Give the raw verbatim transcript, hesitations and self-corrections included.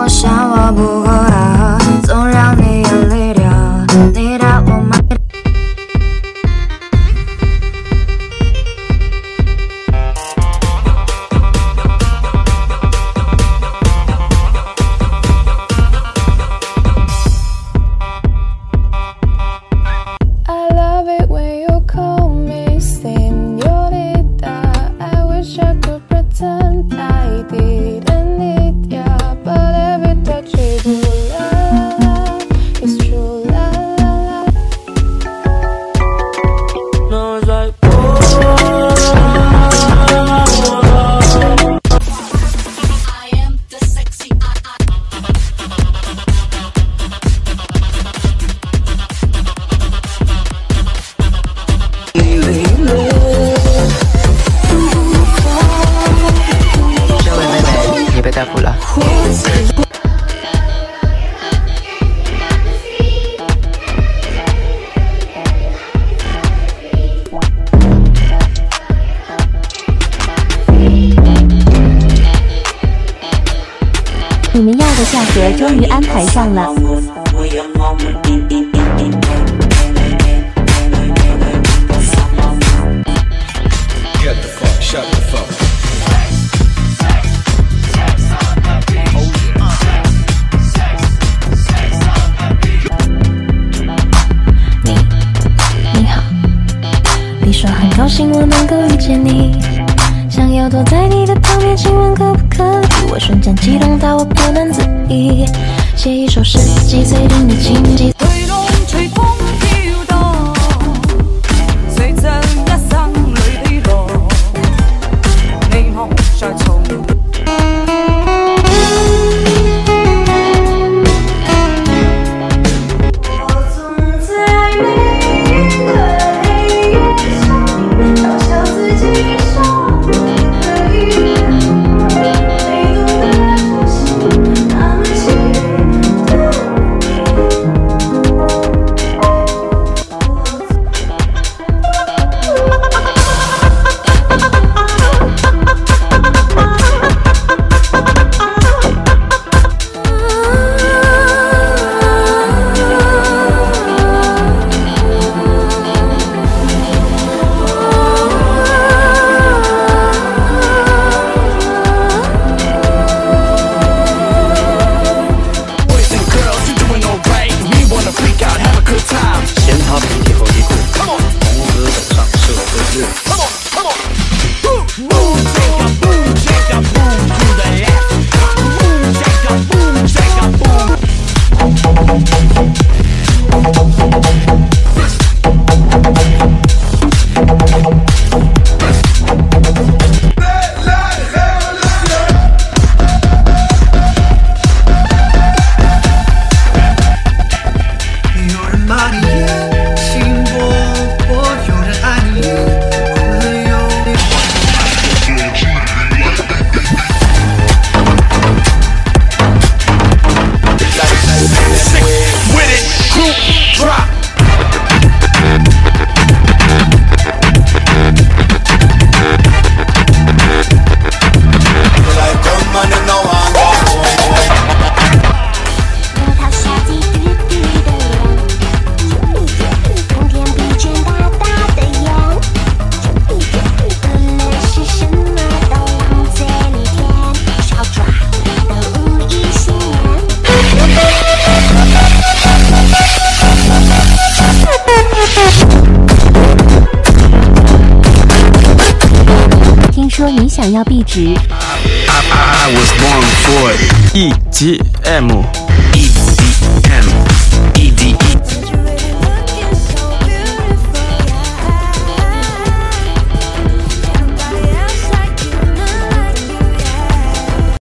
我想我不够好，总让你压力掉，你打我骂。 逮捕了。 你们要的下河终于安排上了。 高兴我能够遇见你，想要躲在你的旁边亲吻，可不可以？我瞬间激动到我不能自已，写一首十几岁定的情节。隨浪隨風飄蕩，隨着一生裏的浪，你我在從。 说你想要壁纸。 I was born for it. E G M E D M E D